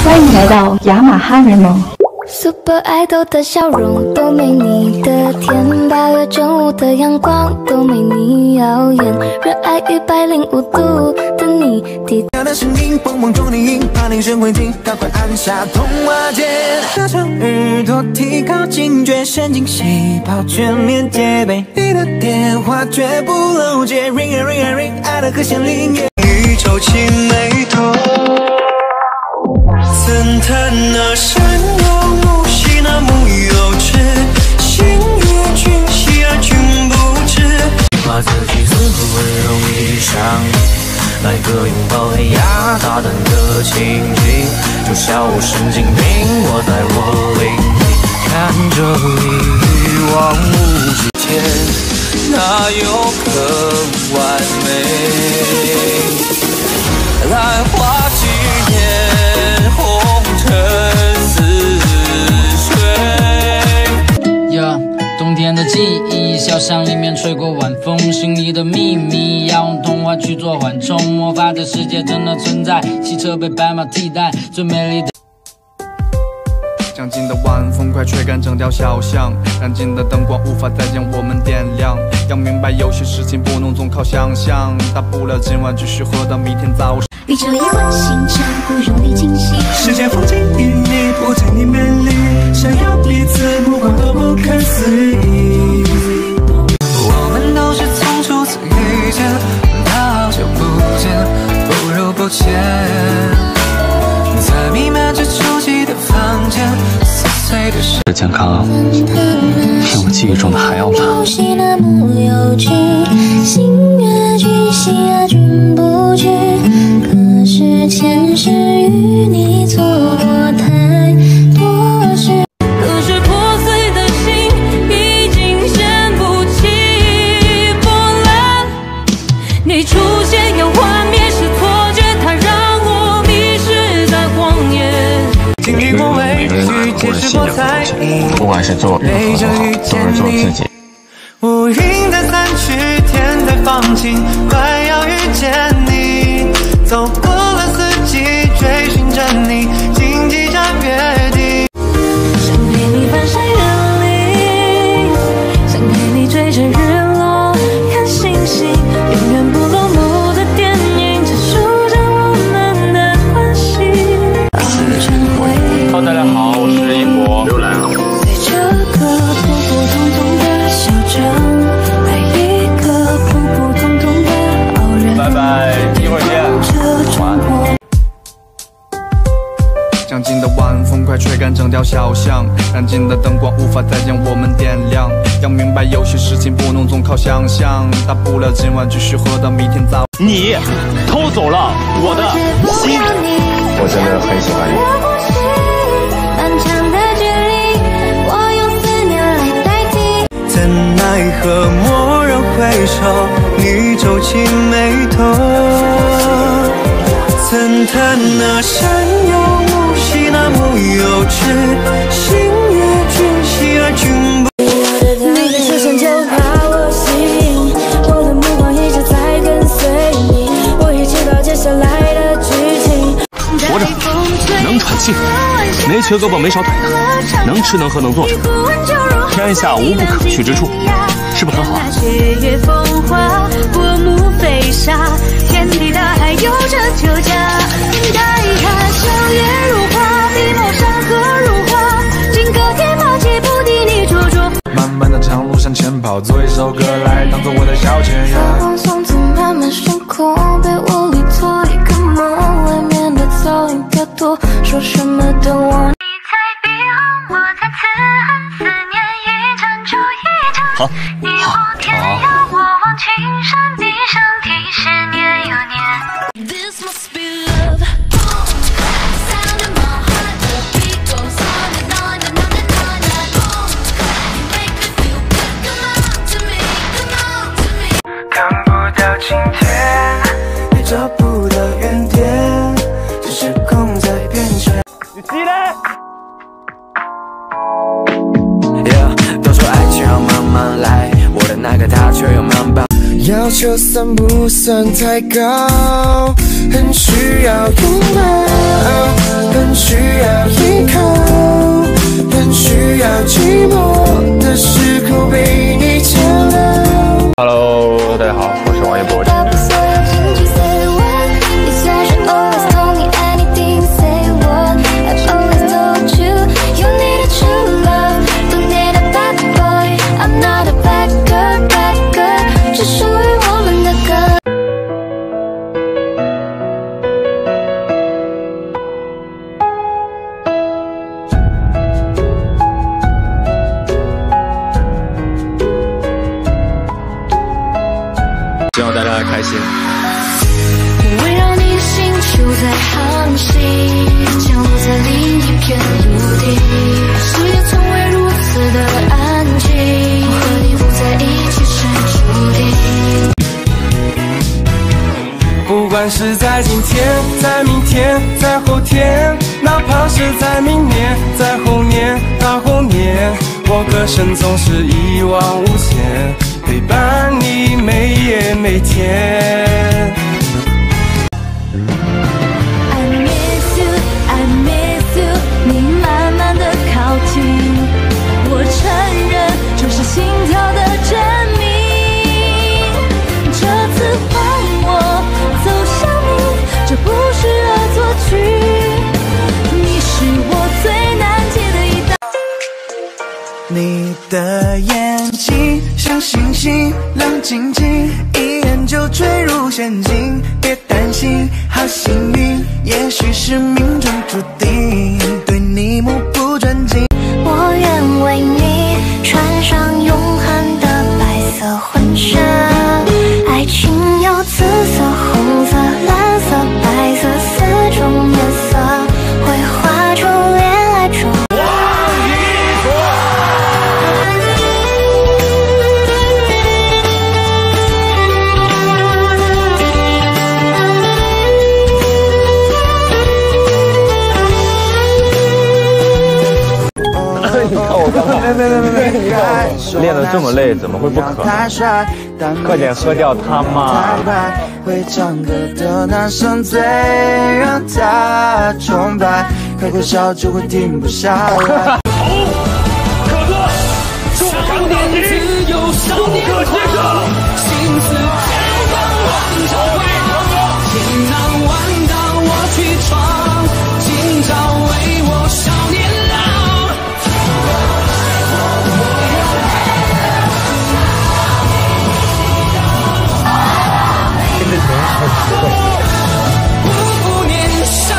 欢迎来到雅马哈联盟。 Super Idol 的笑容都没你的甜，8月正午的阳光都没你耀眼，热爱105度的你。 的声音蹦蹦中你音，怕铃声会停，赶快按下通话键。拉长耳朵，提高警觉，神经细胞全面戒备。你的电话绝不漏接 ，ring a ring a ring， 爱的和弦铃乐，宇宙青梅头。曾谈那山有木，兮那木有枝，心悦君，喜而君不知。把自己似乎很容易伤。 来个拥抱黑压大胆的情景，就像我神经病，我在若灵里看着你一望无际天，哪有更完美？来花几年红尘似水。 冬天的记忆，小巷里面吹过晚风，心里的秘密要用童话去做缓冲。魔法的世界真的存在，汽车被白马替代，最美丽的。 将近的晚风快吹干整条小巷，燃尽的灯光无法再将我们点亮。要明白，有些事情不能总靠想象，大不了今晚继续喝到明天早上。 宇宙一换星辰，不容易惊喜。 世界风景旖旎，不尽你美丽，想要彼此目光都不可思议。我们都是从初次遇见到好久不见，不如不见。在弥漫着初期的房间，撕碎的是健康比我记忆中的还要难。 心悦君，喜而君不知。可是前世与你错过太多事。可是破碎的心已经掀不起波澜。你出现又幻灭是错觉，它让我迷失在荒野。 每个人都有过的信仰和梦想，不管是做任何都好，都是做自己。 乌云在散去，天在放晴，快要遇见你。走过了四季，追寻着你，荆棘站约定。 想陪你翻山越岭，想陪你追着日落看星星，永远不落幕的电影，结束着我们的关系。 大家好，我是一博，又来了。 在这个普普通通的小镇，爱一个普普通通的好人。 拜拜，一会儿见。 将近的晚风快吹干整条小巷，燃尽的灯光无法再将我们点亮。要明白，有些事情不能总靠想象，大不了今晚继续喝到明天早。 你偷走了我的心，我真的很喜欢你。 漫长的距离，我用思念来代替。 怎奈何蓦然回首，你皱起眉头。曾谈那山有木，兮那木有枝，心悦君，喜而君不。 你一出现就把我吸引，我的目光一直在跟随你，我已知道接下来的剧情。 活着，能喘气，没瘸胳膊没少腿的，能吃能喝能做主，天下无不可取之处，是不是很好？ 血月风华，薄暮飞沙，天地大海有着酒家。待看笑靥如花，笔墨山河如画，金戈铁马岂不敌你灼灼。 漫漫的长路向前跑，做一首歌来当做我的消遣呀。 放松自慢慢升空，被窝里做一个梦，外面的噪音太多，说什么都忘。你在彼岸，我在此岸，思念一场就一场。 好， 你望天涯，我望青山，闭上提示年又年。This must be love. Sound in my heart, the beat goes on and on and on and on and on. You make me feel good. Come on to me, come on to me. 看不到晴天，也找不到原点，只是空在变迁。 你急嘞？ 都说爱情要慢慢来，我的那个他却又慢半。要求算不算太高？很需要拥抱。 人需要依靠，人需要寂寞的时候被你照料。 Hello， 大家好，我是王一博。希望大家开心。 围绕你的星球在航行，降落在另一片陆地。世界从未如此的安静，我和你不在一起是注定。 不管是在今天，在明天，在后天，哪怕是在明年，在后年，大后年，我歌声总是一往无前，陪伴你每夜每天。 I miss you, I miss you， 你慢慢的靠近，我承认这是心跳的证明。这次换我走向你，这不是恶作剧，你是我最难解的一道。 你的眼睛像星星，亮晶晶，一眼就坠入陷阱。别担心，好幸运，也许是命中注定，对你目不转睛。 我愿为你穿上永恒的白色婚纱，爱情有紫色、红色、蓝色、白色四种颜色，会画出恋爱中。 你看我干嘛？没，练得这么累，怎么会不渴呢？快点喝掉它嘛！ 会唱歌的男生最让他崇拜，开口笑就会停不下来。少年自由，少年狂，心思开放，万丈辉煌，天南万道我去闯，今朝为我少年郎。不年少，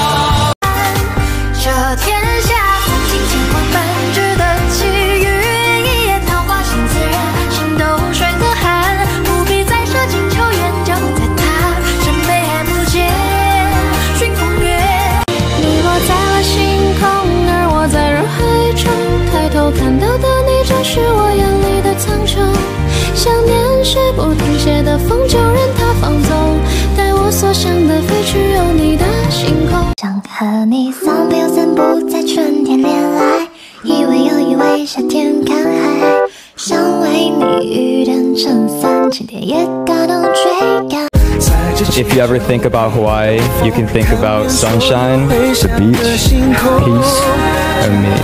这天下曾经千万般值得奇遇，一夜桃花心自然，心都水可汗，不必再舍近求远，脚在他身背还不见寻风月。你落在了星空，而我在人海中，抬头看到的你，正是我眼里的苍穹。想念是不停歇的风，就任它放纵，带我所向的飞去，有你的星空。想和你散步又散步，在春天恋爱，以为又以为夏天看海，想为你雨点撑伞，晴天也感动追赶。 If you ever think about Hawaii, you can think about sunshine, the beach, peace, and me.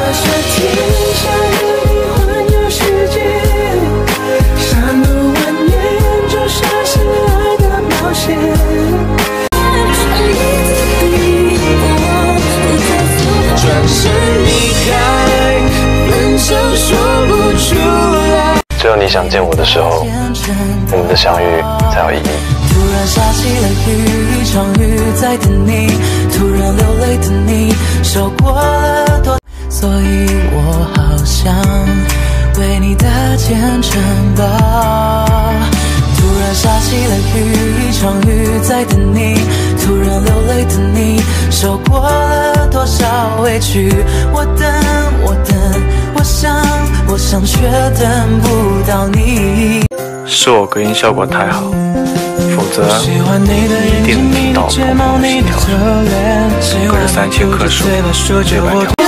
转身离开，分手说不出来。 只有你想见我的时候，我们的相遇才有意义。 突然下起了雨，一场雨在等你，突然流泪的你，受过了多，所以我好想为你的虔诚抱。突然下起了雨，一场雨在等你，突然流泪的你，受过了多少委屈，我等，我等，我想，却等不到你。 是我隔音效果太好，否则你一定能听到砰砰的心跳声，隔着3000棵树，对半条。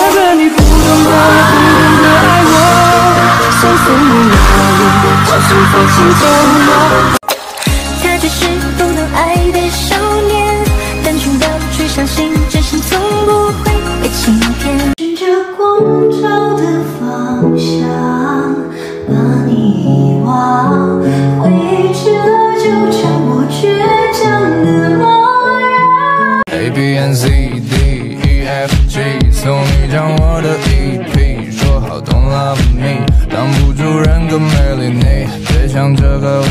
他只是不懂爱的少年，单纯的去相信，真心从不会晴天。 顺着光照的方向，把你遗忘，回忆迟了就成我倔强的模样。 A B N C D E F G， 送你张我的 EP， 说好 Don't love me， 挡不住人格魅力，你别想这个。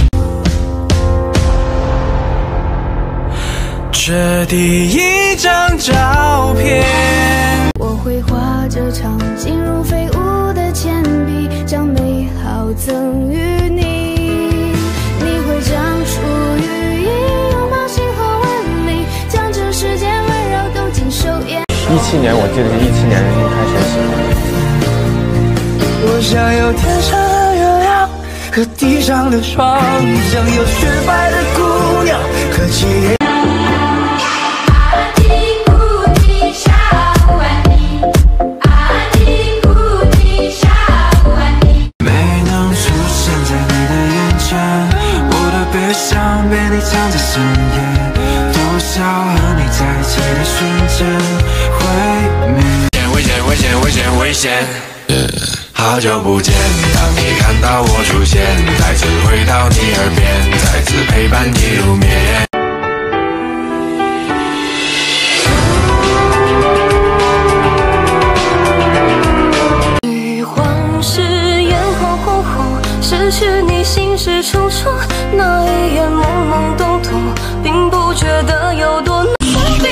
这第一张照片， 我会画这场景如飞舞的铅笔，将美好赠予你。你会将出语音拥抱星河万里，将这世界温柔都尽收眼。 17年，我记得是17年一开始喜欢。 我想有天上的月亮和地上的霜，想有雪白的姑娘和七月。 危险，好久不见，当你看到我出现，再次回到你耳边，再次陪伴你入眠。 与往事烟火空空，失去你心事重重，那一眼懵懵懂懂，并不觉得有多难。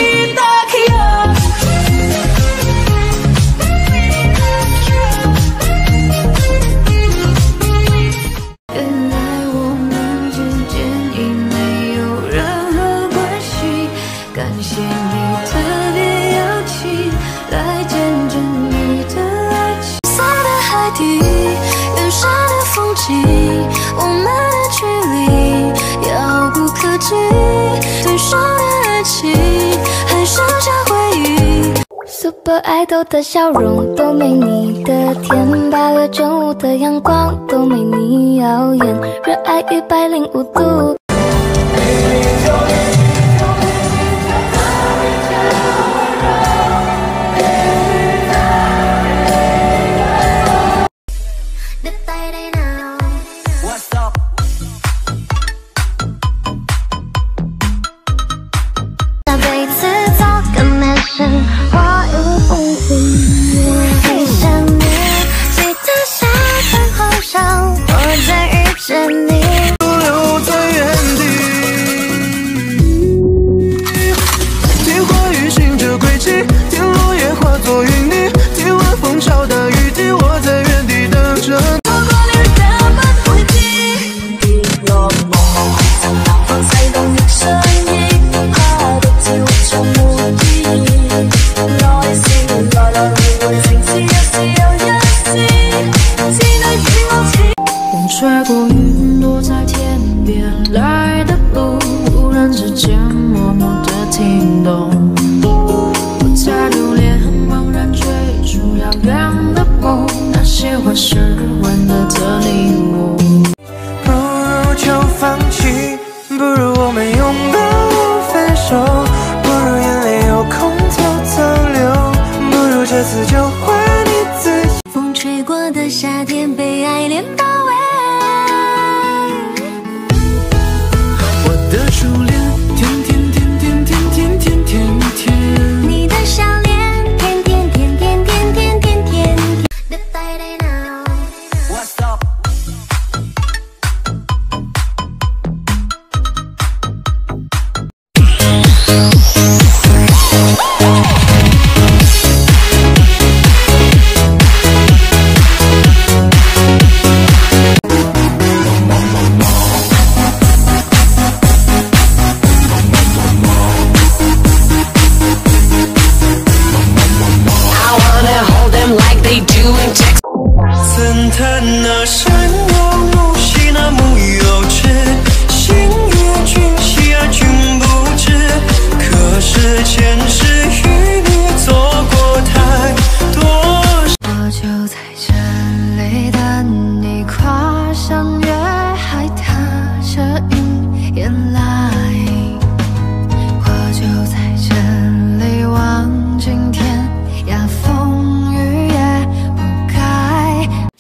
我们的距离遥不可及，对说的爱情还剩下回忆。Super Idol 的笑容都没你的甜，8月正午的阳光都没你耀眼，热爱105度。 花有风景，回想你，记得夏天后上，我再遇见你。 不留在原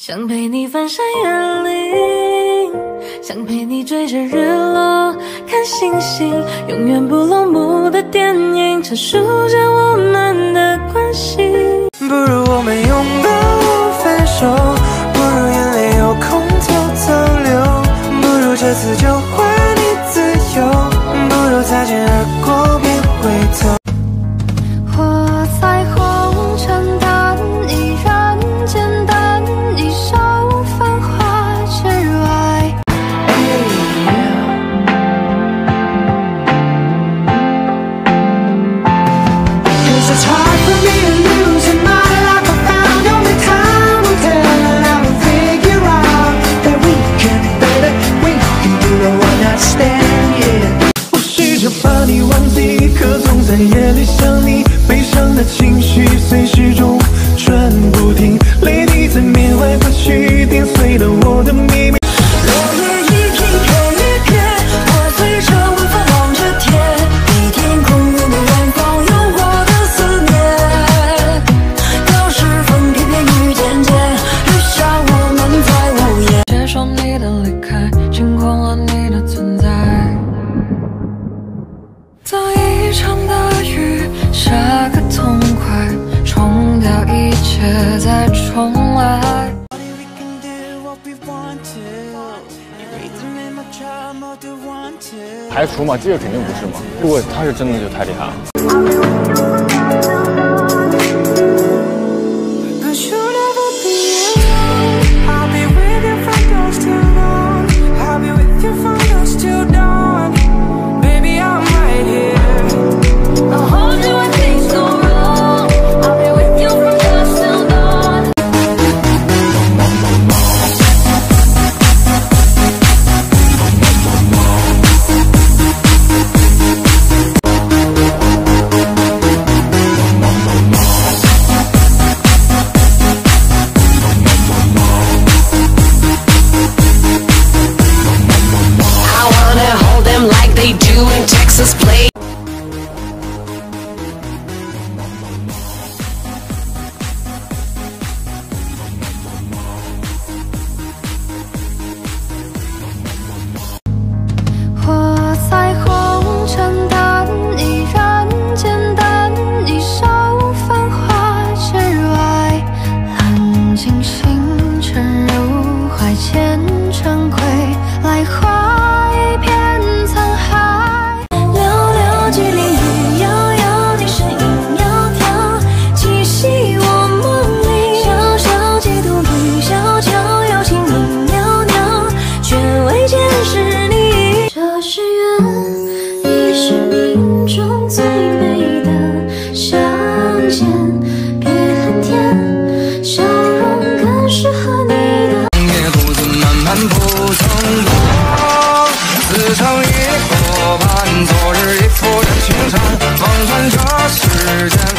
想陪你翻山越岭，想陪你追着日落看星星，永远不落幕的电影阐述着我们的关系。 不如我们拥抱分手，不如眼泪有空偷偷流，不如这次就还你自由，不如擦肩而过别回头。 活在红尘淡，依然简单，一首繁华之外。 Cause it's hard for me to lose in my life. I found only time will tell, and I will figure out that we can, baby, we can do the one night stand, yeah. 我试着把你忘记，可总在夜里想你，悲伤的情绪随时钟转不停，泪滴在缅怀过去，点碎了我的秘密。 落叶一片又一片，破碎着无法望着天，比天空远的远方有我的思念。可是风偏偏雨渐渐，雨下我们在无言。接受你的离开，惊慌了你的存在。当一场大雨下个痛快，冲掉一切再重来。 排除嘛，这个肯定不是嘛。如果他是真的，就太厉害了。 活在红尘淡，依然简单，一首繁华之外。揽尽星辰入怀，前尘归来化一片沧海。寥寥距离雨遥遥，你身影窈窕，栖息我梦里。小小几度雨悄悄，有情意袅袅，却未见是你。这是缘，亦是命中最美的相见。别恨天，笑容更适合你的。 夜独自漫漫不曾躲，自成一河畔，昨日一幅的青山，望穿这世间。